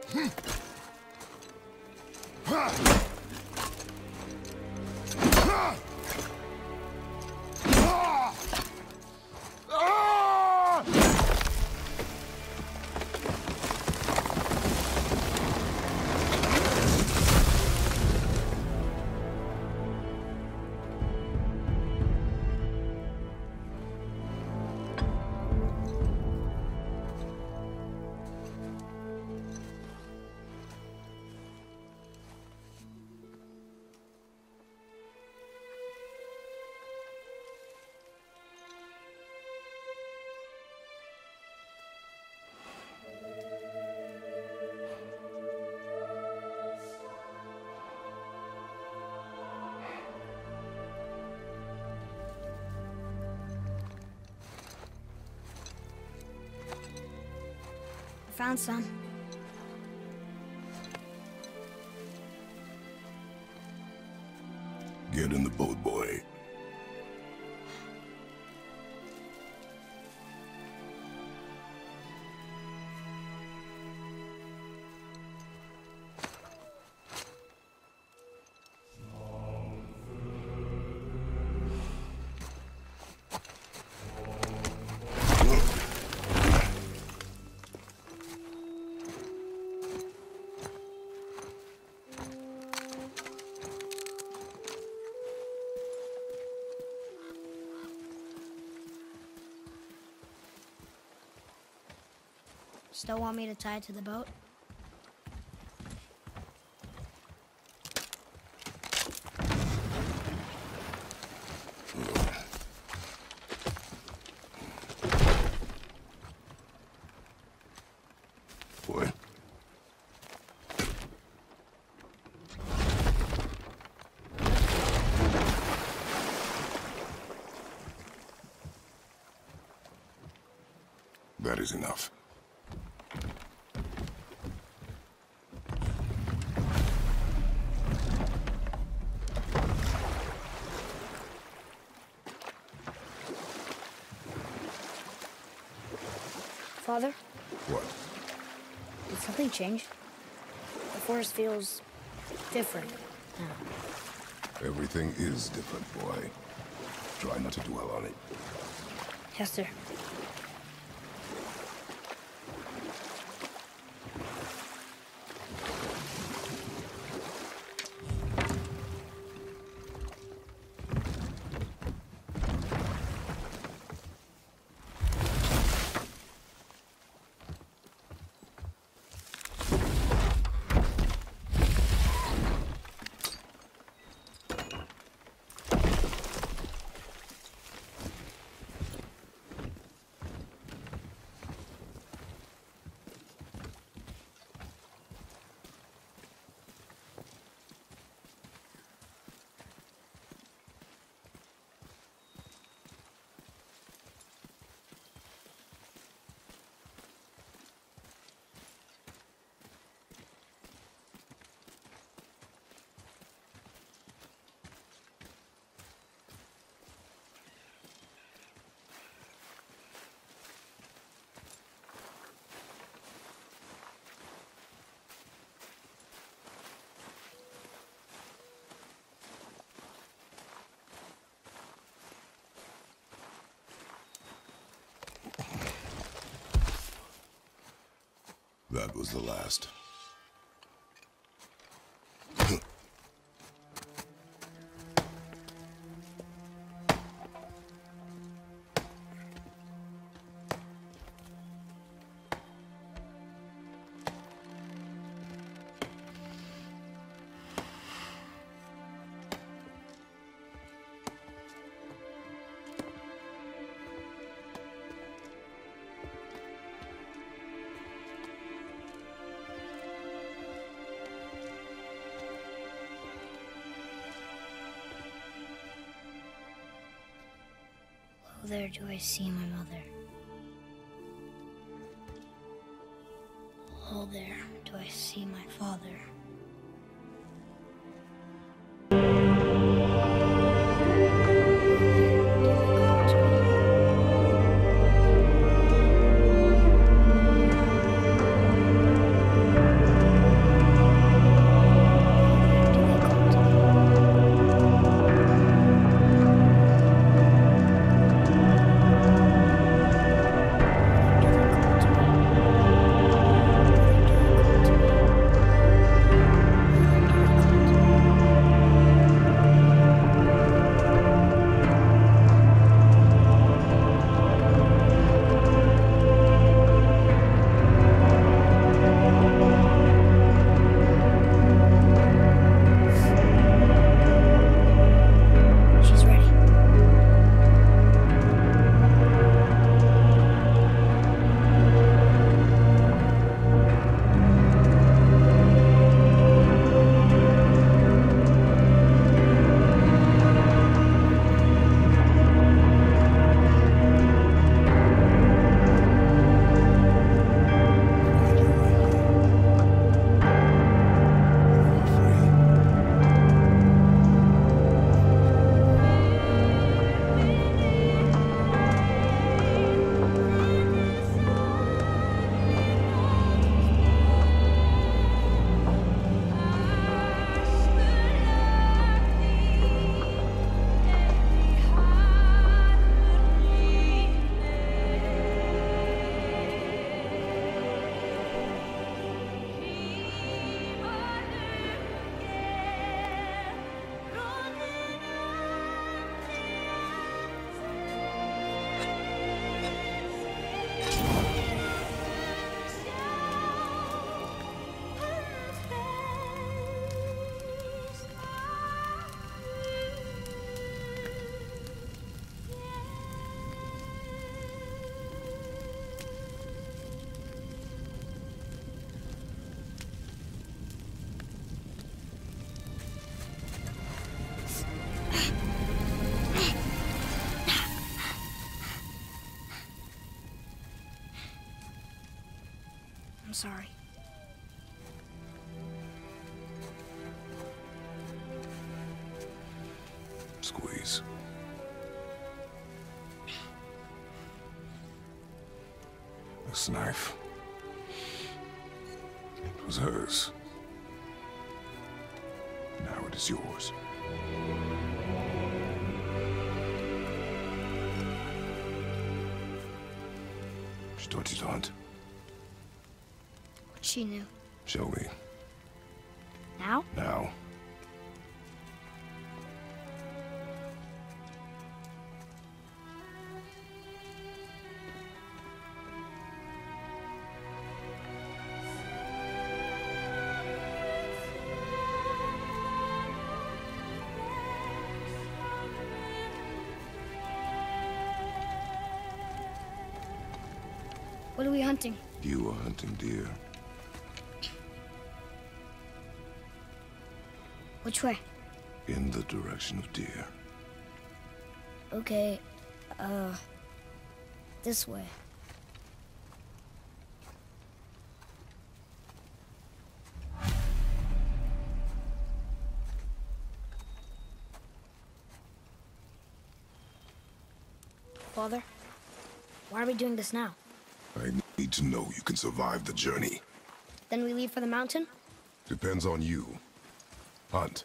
Found some. Get in the boat, boy. Still want me to tie it to the boat? Boy. That is enough. Father? What? Did something change? The forest feels different now. Everything is different, boy. Try not to dwell on it. Yes, sir. That was the last. Oh, there do I see my mother. Oh, there do I see my father. sorry. Squeeze. This knife. It was hers. Now it is yours. She taught you to hunt. What she knew. Show me. Now? Now. What are we hunting? You are hunting deer. Which way? In the direction of deer. Okay, this way. Father, why are we doing this now? I need to know you can survive the journey. Then we leave for the mountain? Depends on you. Hunt.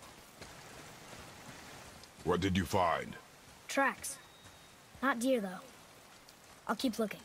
What did you find? Tracks. Not deer, though. I'll keep looking.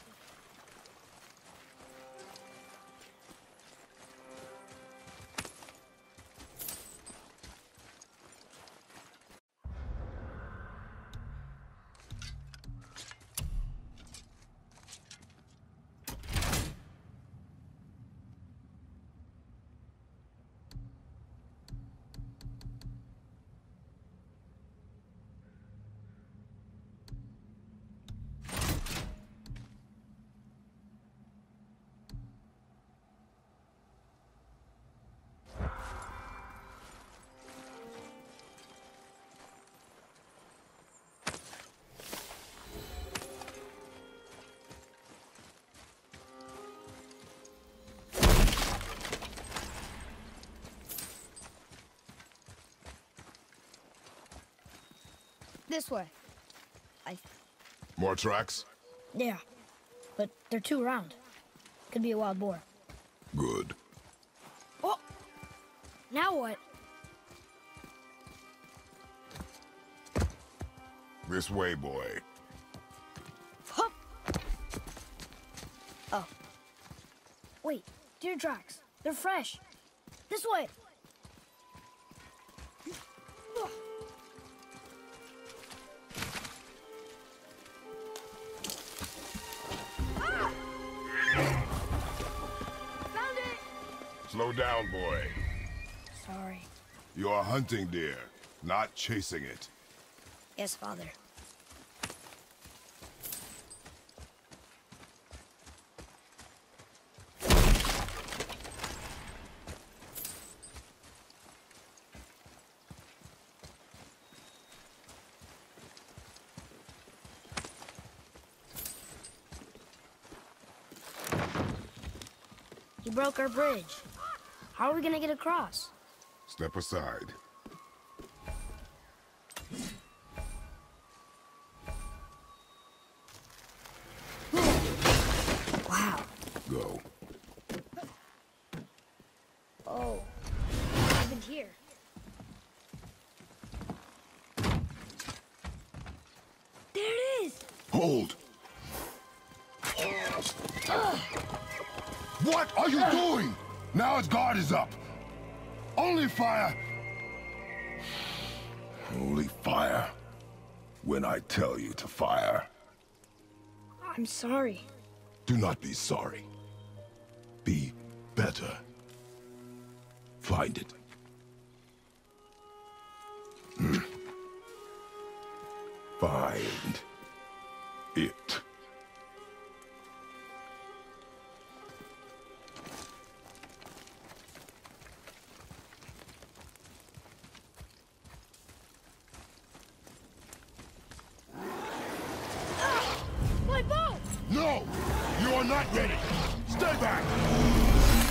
This way. More tracks? Yeah, but they're too round. Could be a wild boar. Good. Oh! Now what? This way, boy. Hup! Oh. Wait, deer tracks. They're fresh. This way! Slow down, boy. Sorry. You are hunting deer, not chasing it. Yes, Father. You broke our bridge. How are we gonna get across? Step aside. Wow. Go. Oh. What happened here? There it is! Hold! What are you doing? Now its guard is up. Only fire. Only fire. When I tell you to fire. I'm sorry. Do not be sorry. Be better. Find it. Find it. My bow! No! You are not ready! Stay back!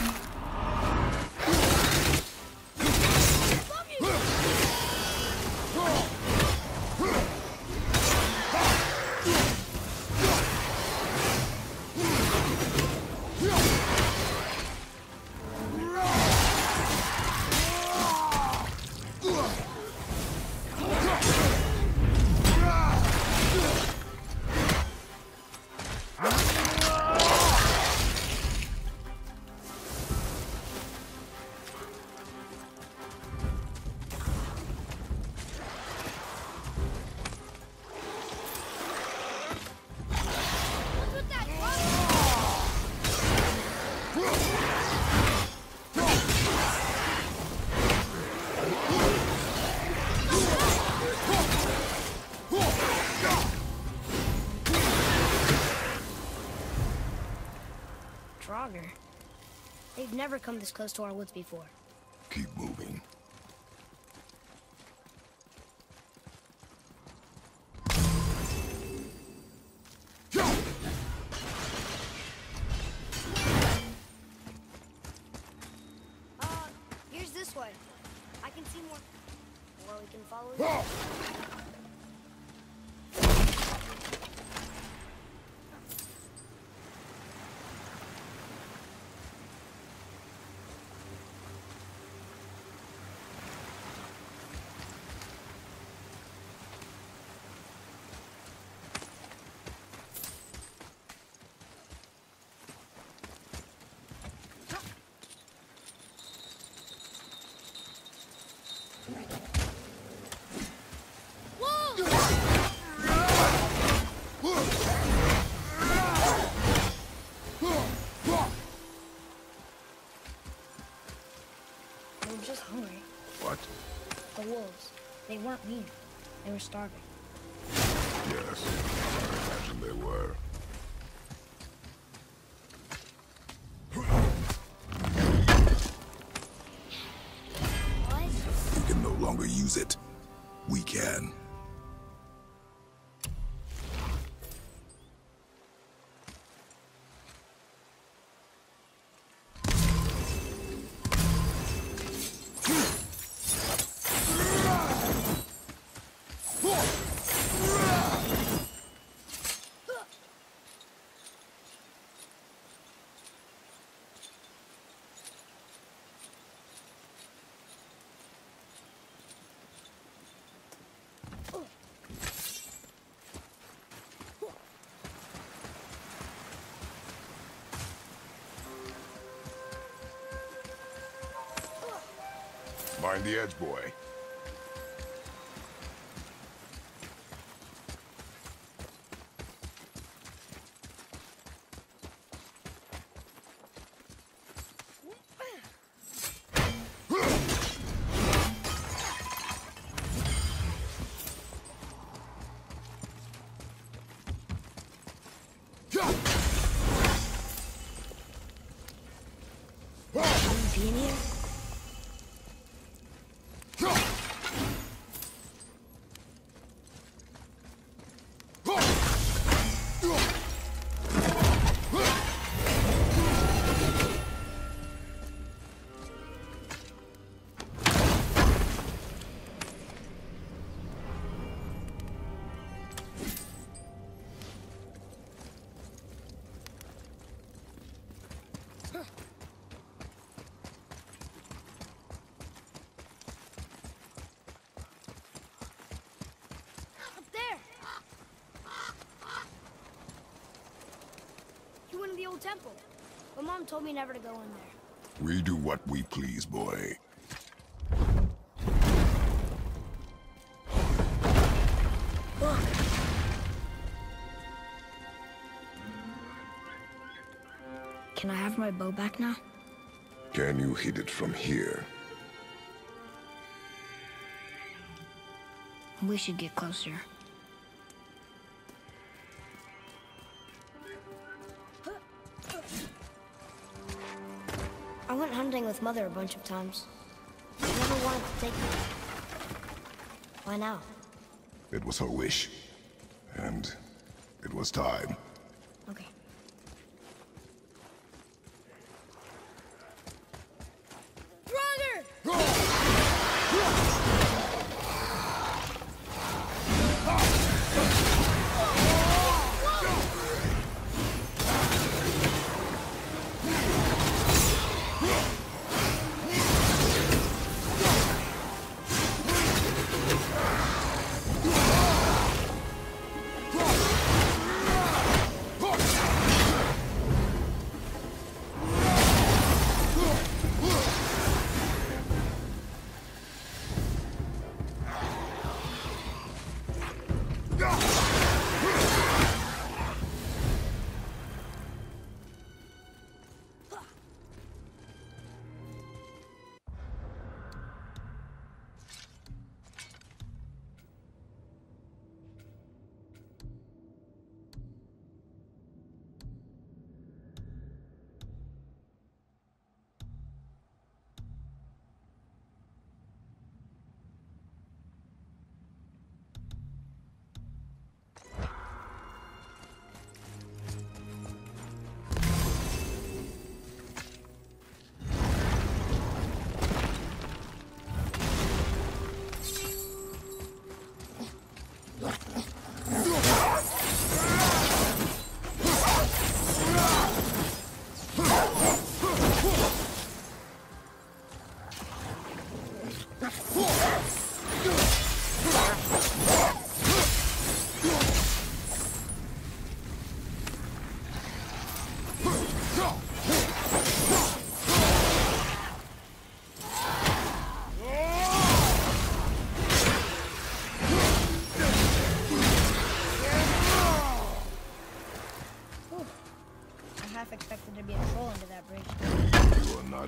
Draugr. They've never come this close to our woods before. Keep moving. Here's this way. I can see more. Or we can follow it. Just hungry. What? The wolves. They weren't mean. They were starving. Yes, I imagine they were. What? You can no longer use it. We can. Mind the edge, boy. Be in here? The old temple. But Mom told me never to go in there. We do what we please, boy. Look. Can I have my bow back now? Can you hit it from here? We should get closer. I went hunting with Mother a bunch of times. She never wanted to take me. Why now? It was her wish. And it was time. Okay.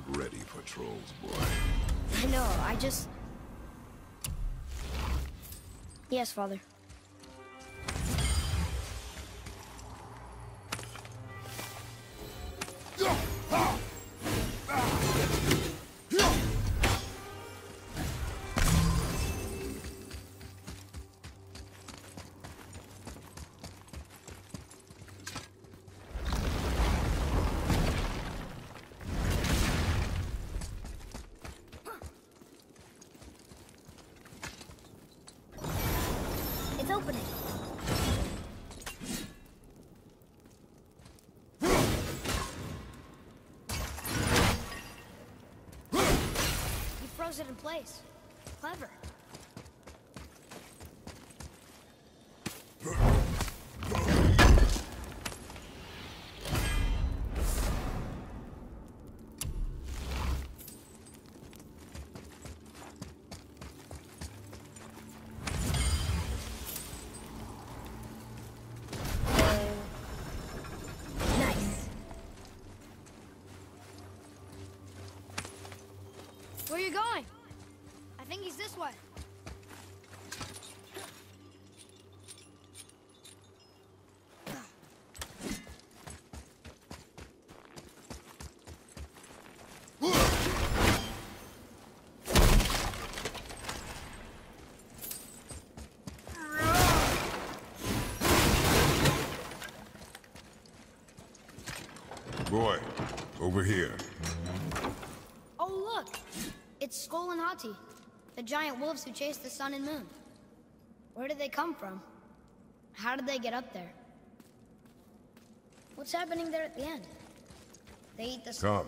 ready for trolls, boy. I know, I just... Yes, Father. It's opening. You froze it in place. Clever. Where are you going? I think he's this way. Boy, over here. Oh, look! It's Skull and Hati, the giant wolves who chased the sun and moon. Where did they come from? How did they get up there? What's happening there at the end? They eat the... Come.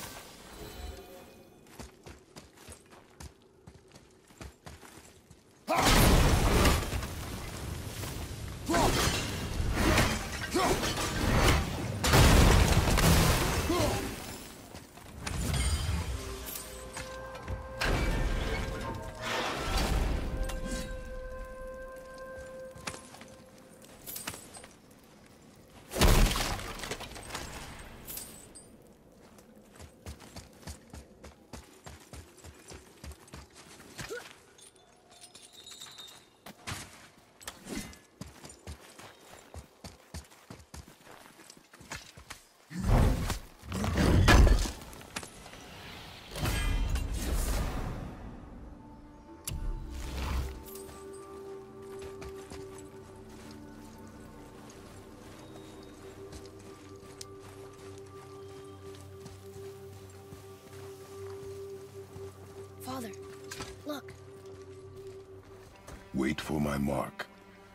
Father, look. Wait for my mark.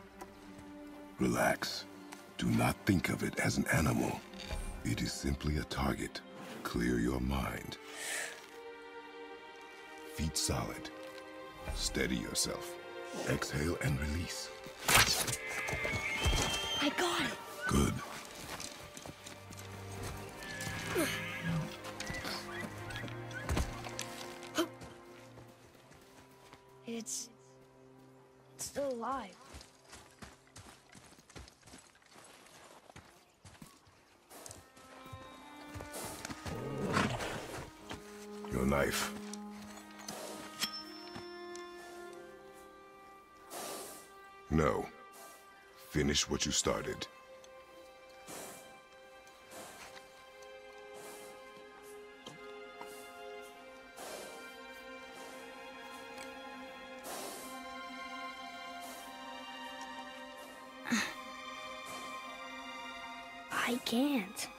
Relax. Do not think of it as an animal. It is simply a target. Clear your mind. Feet solid. Steady yourself. Exhale and release. I got it. Good. It's still alive. Your knife. No. Finish what you started. I can't.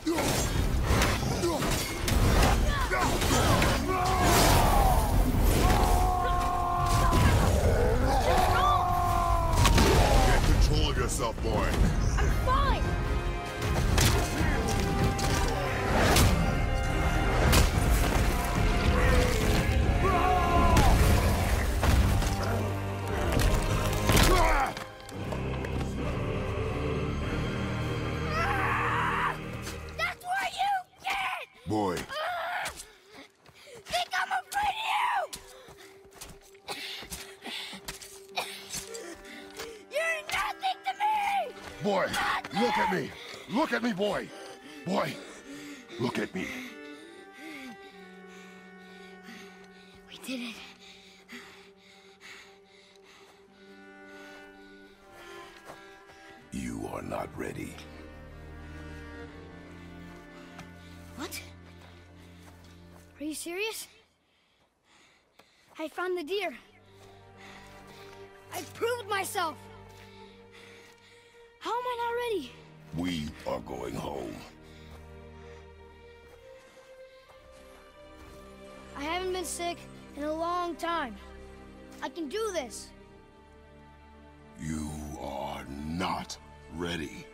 Get control of yourself, boy. I'm fine! That's what you get! Boy, Think I'm afraid of you! You're nothing to me! boy, look at me. Look at me, boy. Boy, look at me. We did it. You are not ready. What? Are you serious? I found the deer. I proved myself. How am I not ready? We are going home. I haven't been sick in a long time. I can do this. You are not ready.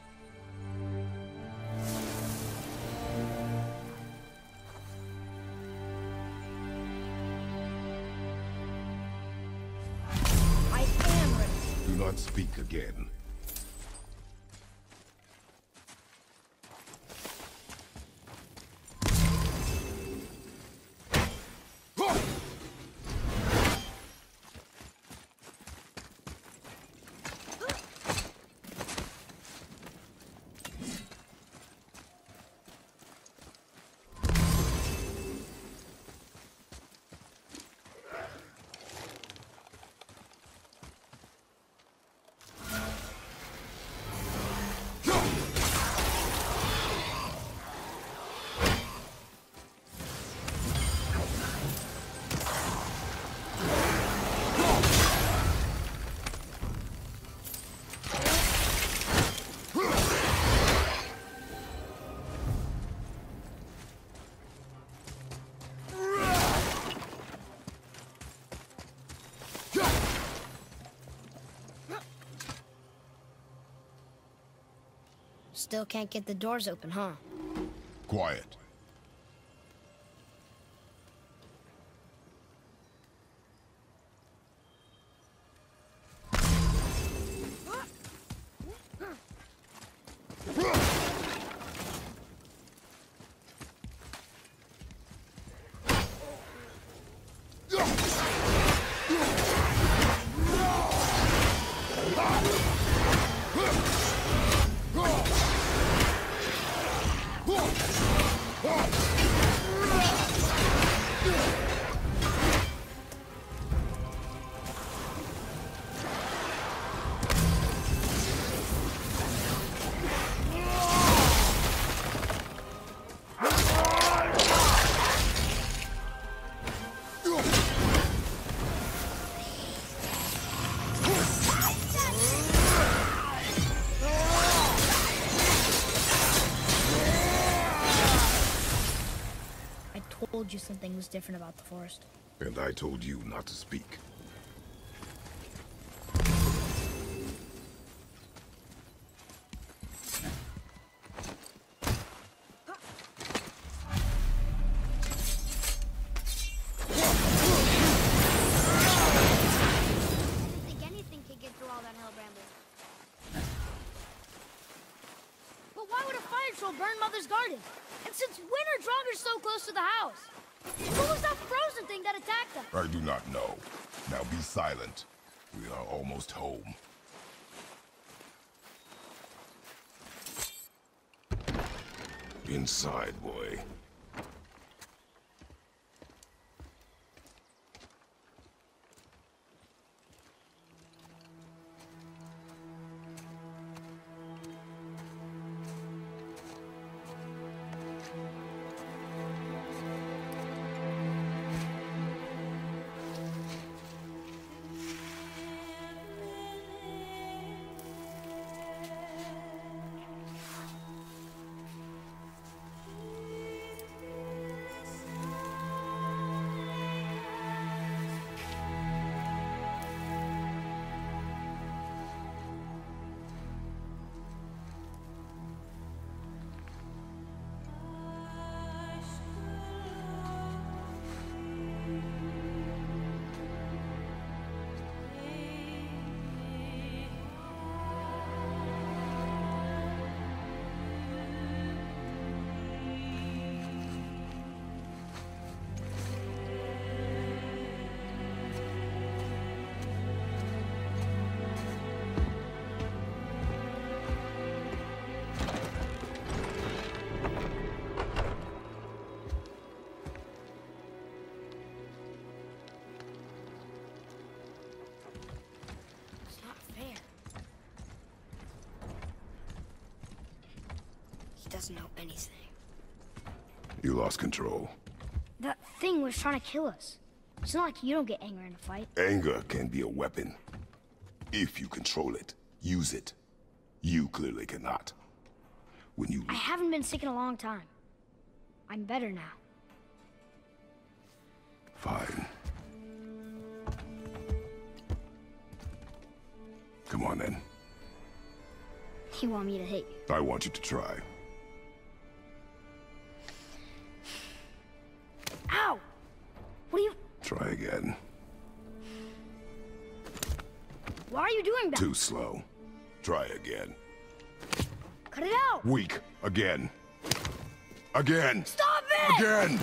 I am ready. Do not speak again. Still can't get the doors open, huh? Quiet. I told you something was different about the forest. And I told you not to speak. Burn Mother's garden. And since when are Draugrs so close to the house? What was that frozen thing that attacked us? I do not know. Now be silent. We are almost home. Inside, boy. doesn't know anything. You lost control. That thing was trying to kill us. It's not like you don't get angry in a fight. Anger can be a weapon. If you control it, use it. You clearly cannot. When you... I haven't been sick in a long time. I'm better now. Fine. Come on, then. You want me to hit you? I want you to try. Ow! What are you... Try again. Why are you doing that? Too slow. Try again. Cut it out! Weak. Again. Again! Stop it! Again!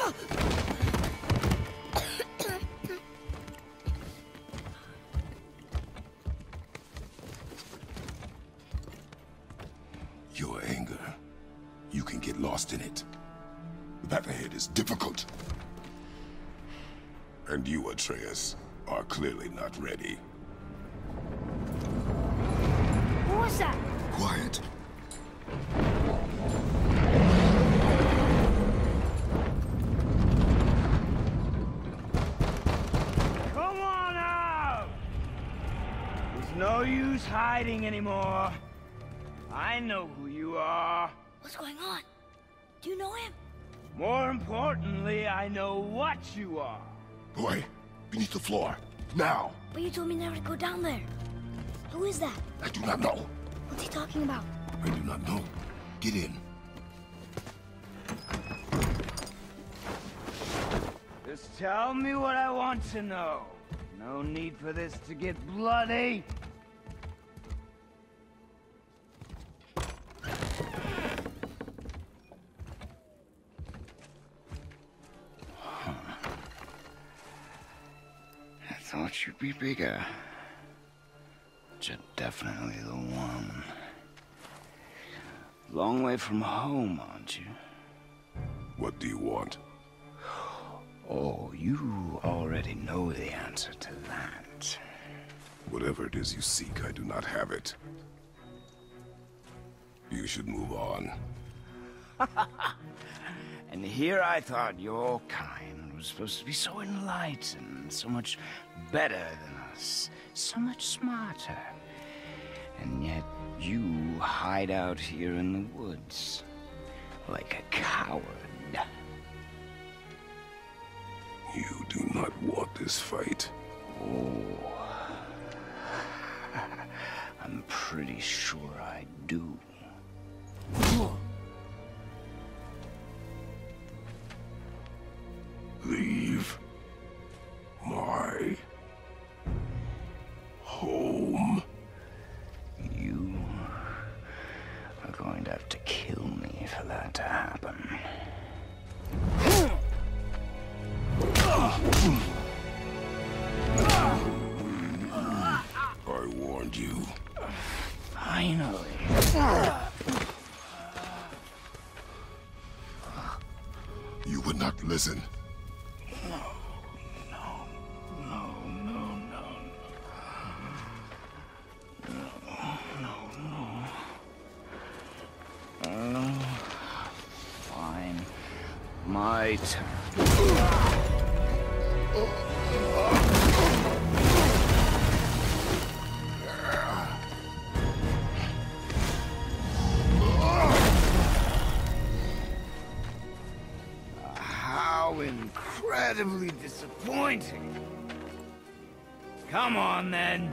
Your anger. You can get lost in it. The path ahead is difficult. And you, Atreus, are clearly not ready. What was that? Quiet. Come on out! There's no use hiding anymore. I know who you are. What's going on? Do you know him? More importantly, I know what you are. Boy, beneath the floor. Now! But you told me never to go down there. Who is that? I do not know. What's he talking about? I do not know. Get in. Just tell me what I want to know. No need for this to get bloody. I thought you'd be bigger. But you're definitely the one. Long way from home, aren't you? What do you want? Oh, you already know the answer to that. Whatever it is you seek, I do not have it. You should move on. And here I thought your kind was supposed to be so enlightened, so much better than us, so much smarter. And yet you hide out here in the woods, like a coward. You do not want this fight. Oh, I'm pretty sure I do. Leave my home. You are going to have to kill me for that to happen. I warned you. Finally. You would not listen. Fine. My turn. How incredibly disappointing. Come on, then.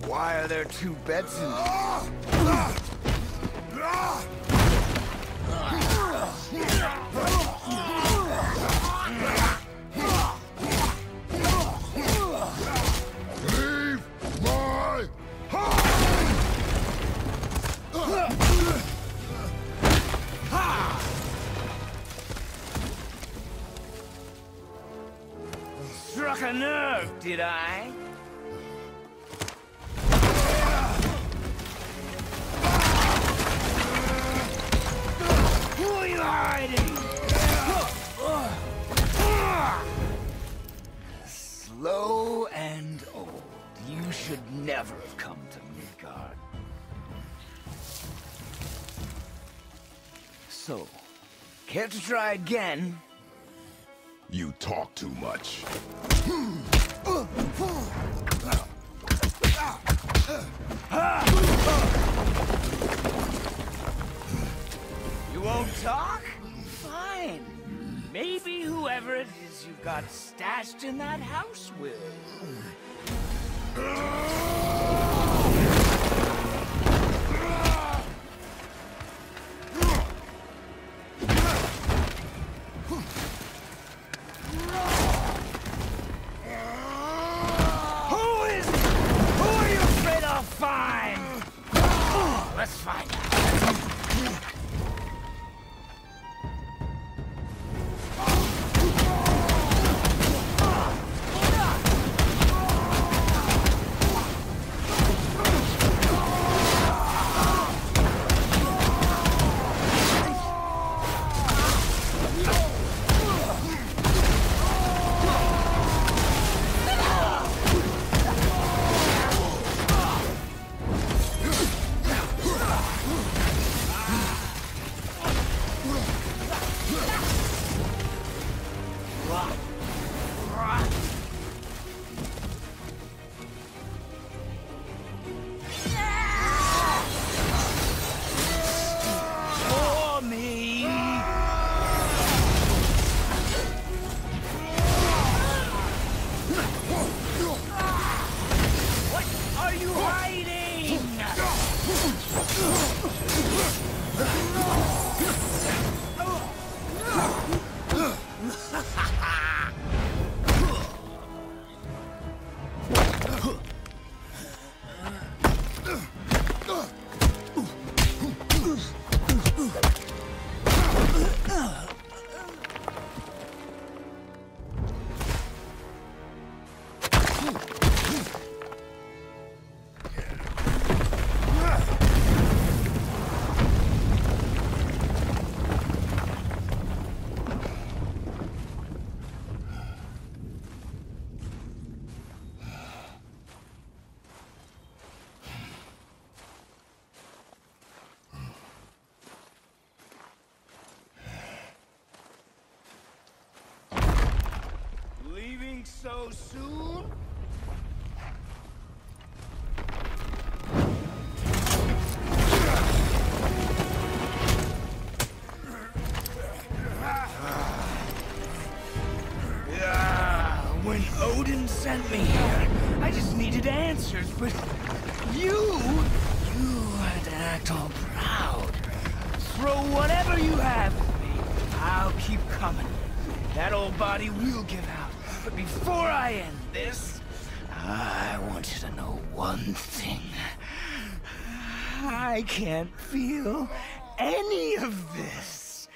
Why are there two beds in Leave my Struck a nerve, did I? Who are you hiding? Slow and old. You should never have come to Midgard. So, care to try again? You talk too much. You won't talk? Fine. Maybe whoever it is you've got stashed in that house will. Who are you afraid I'll find? Let's find out. So soon? When Odin sent me here, I just needed answers, but you had to act all proud. Throw whatever you have at me. I'll keep coming. That old body will give out. But before I end this, I want you to know one thing. I can't feel any of this.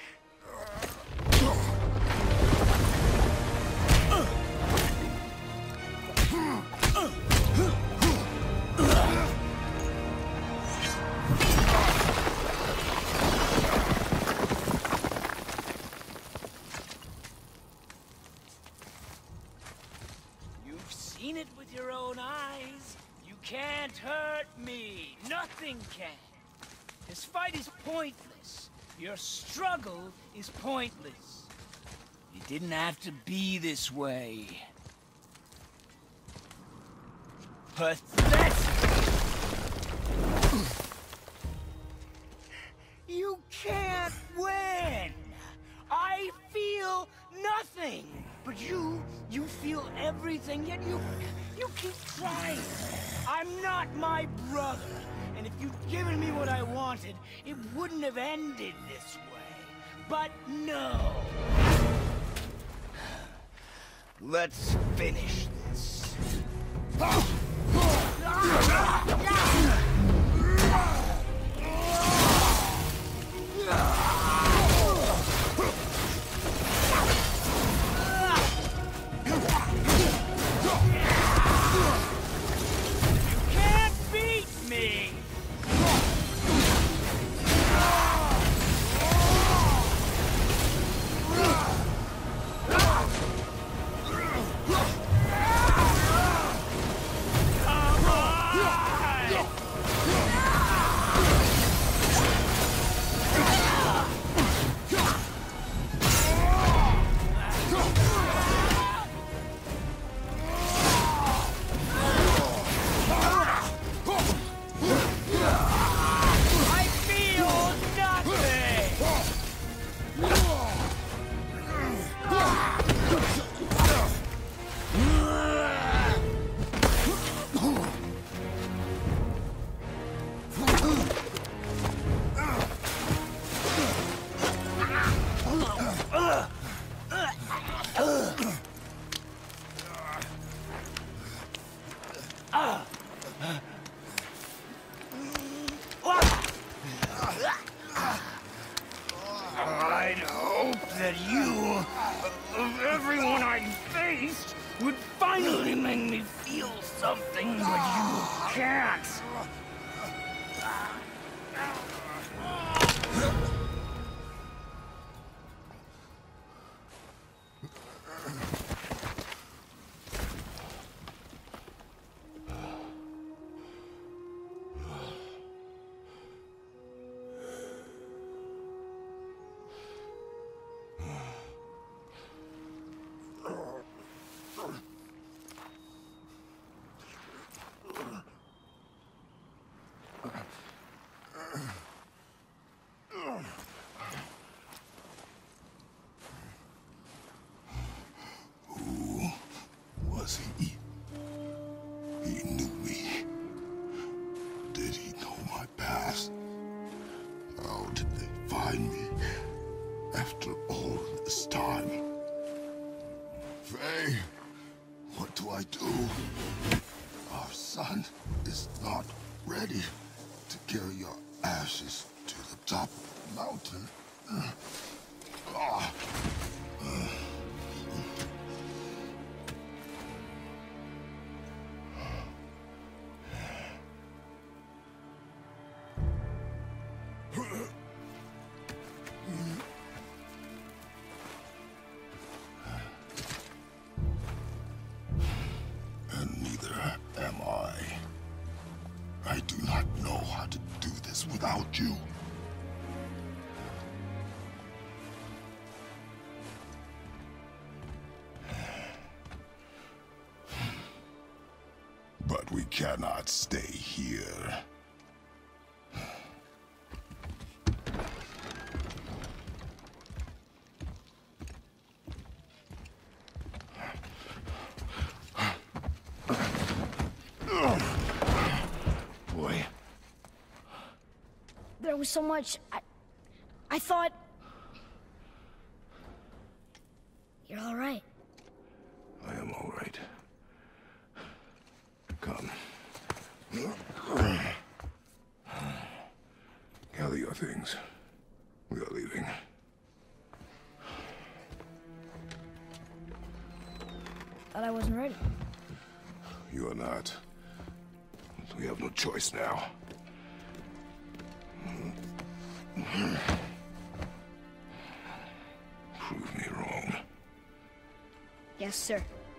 Seen it with your own eyes. You can't hurt me. Nothing can. This fight is pointless. Your struggle is pointless. It didn't have to be this way. Pathetic! You can't win! I feel nothing! But you feel everything, yet you keep trying. I'm not my brother, and if you'd given me what I wanted, it wouldn't have ended this way. But no. Let's finish this. I'd hope that you, of everyone I faced, would finally make me feel something, but you can't. Was he? He knew me. Did he know my past? How did they find me after all this time? Faye, what do I do? Our son is not ready to carry your ashes to the top of the mountain. And neither am I. I do not know how to do this without you. But we cannot stay here. Boy. There was so much... I thought... You're all right. I am all right. Come. Gather your things. We are leaving. Thought I wasn't ready. You are not. We have no choice now. Prove me wrong. Yes, sir.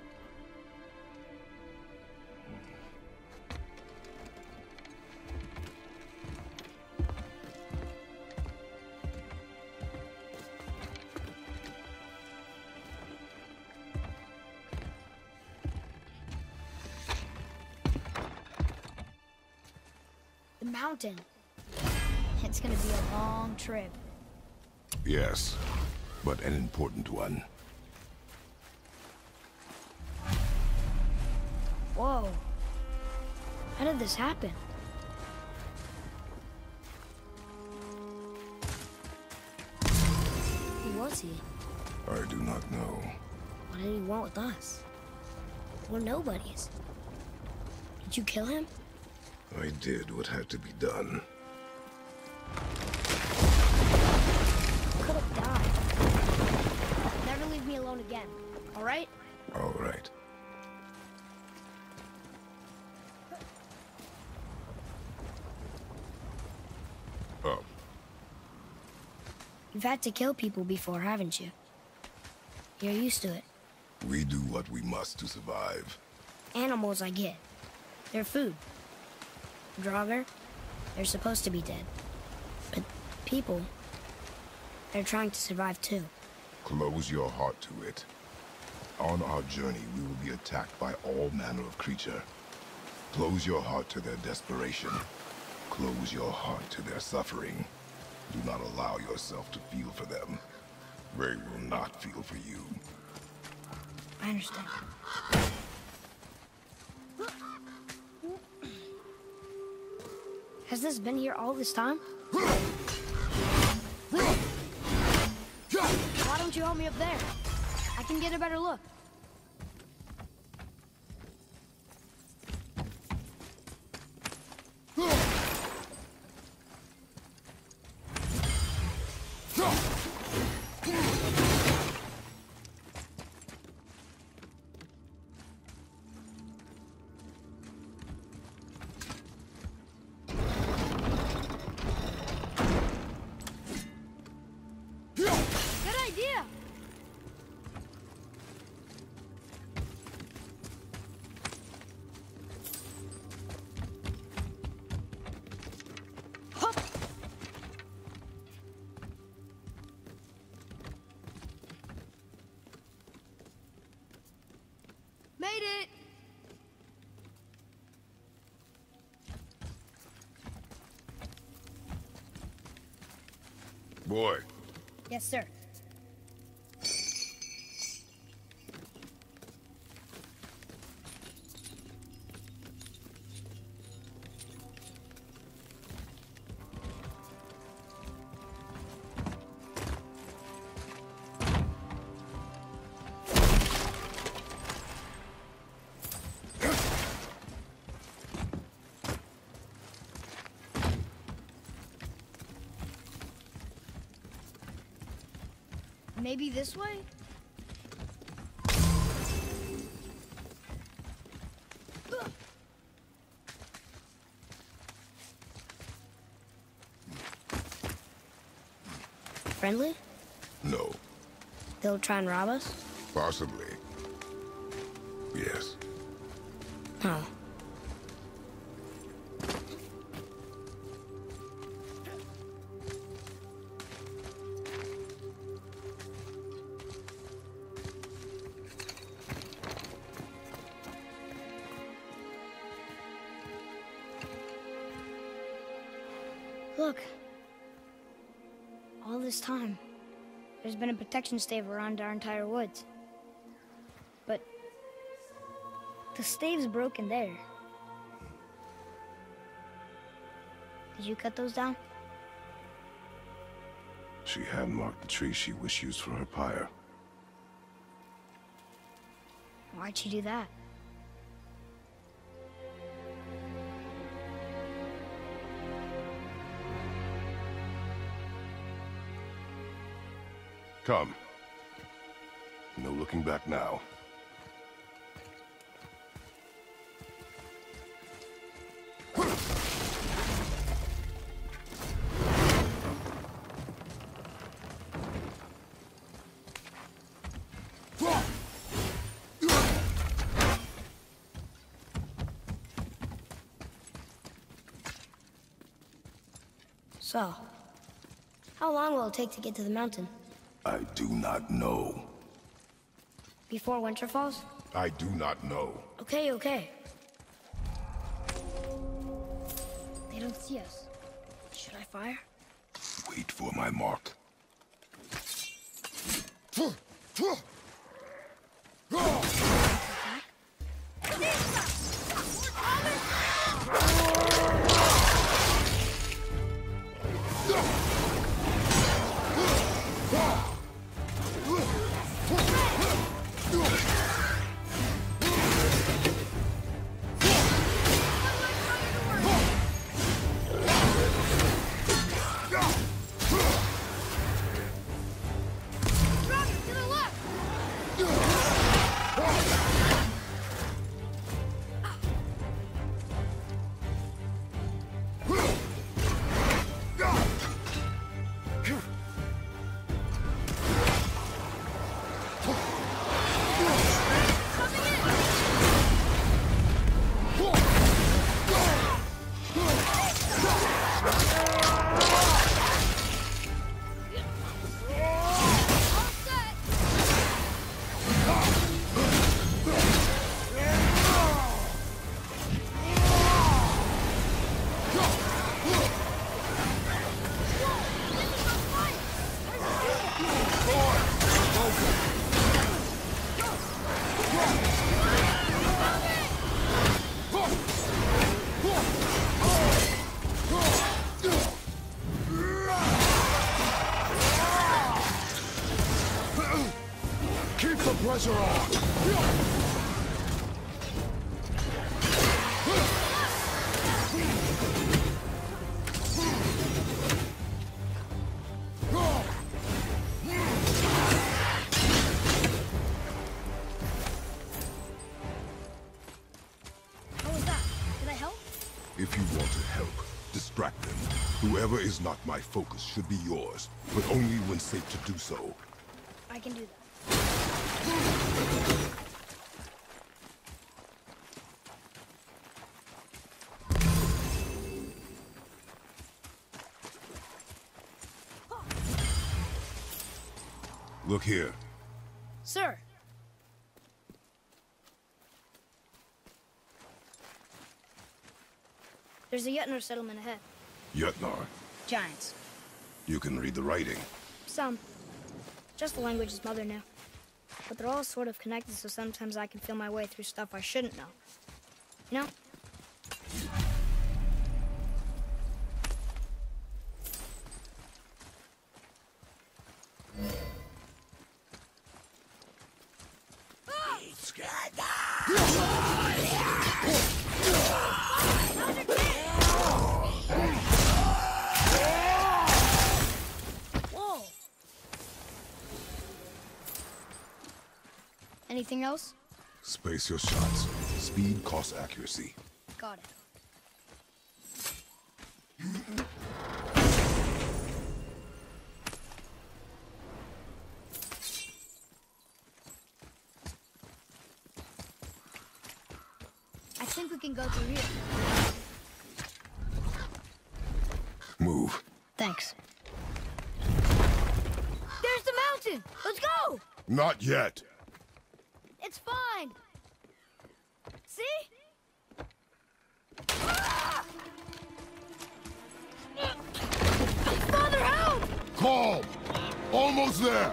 The mountain. It's gonna be a long trip. Yes, but an important one. Whoa. How did this happen? Who was he? I do not know. What did he want with us? We're nobodies. Did you kill him? I did what had to be done. Could have died. Never leave me alone again, all right? All right. Oh. You've had to kill people before, haven't you? You're used to it. We do what we must to survive. Animals, I get. They're food. Draugr, they're supposed to be dead. But people, they're trying to survive too. Close your heart to it. On our journey, we will be attacked by all manner of creature. Close your heart to their desperation. Close your heart to their suffering. Do not allow yourself to feel for them. They will not feel for you. I understand. Has this been here all this time? Why don't you help me up there? I can get a better look. Made it! Boy. Yes, sir. Maybe this way? Friendly? No. They'll try and rob us? Possibly. Yes. Oh. Look. All this time, there's been a protection stave around our entire woods. But the stave's broken there. Did you cut those down? She had marked the tree she wished used for her pyre. Why'd she do that? Come. No looking back now. So, how long will it take to get to the mountain? I do not know. Before winter falls? I do not know. Okay, okay. They don't see us. Should I fire? Wait for my mark. pressure on! If you want to help, distract them. Whoever is not my focus should be yours, but only when safe to do so. I can do that. Look here. Sir. There's a Jötnar settlement ahead. Jötnar. Giants. You can read the writing. Some. Just the language his mother knew. But they're all sort of connected, so sometimes I can feel my way through stuff I shouldn't know. You know? Anything else? Space your shots. Speed costs accuracy. Got it. I think we can go through here. Move. Thanks. There's the mountain! Let's go! Not yet. It's fine! See? Ah! Father, help! Calm! Almost there!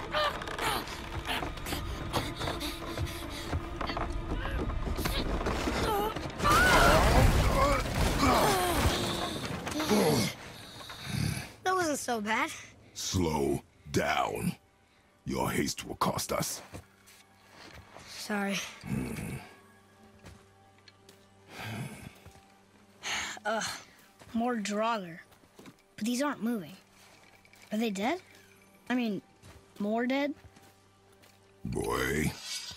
That wasn't so bad. Slow down. Your haste will cost us. Sorry. More Draugr. But these aren't moving. Are they dead? I mean, more dead? Boy.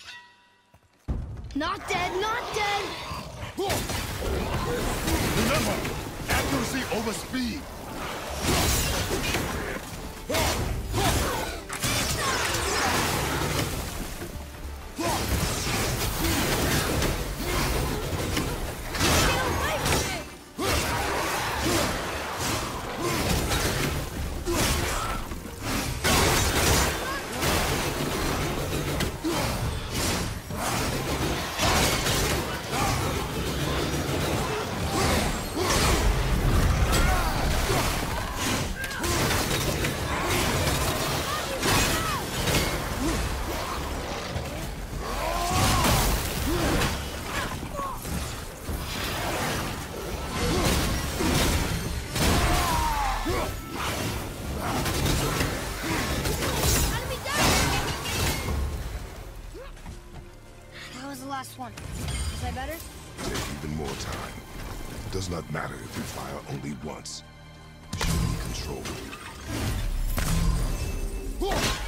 Not dead, not dead! Remember, accuracy over speed. Last one. Is that better? Take even more time. It does not matter if you fire only once. You should be controlled.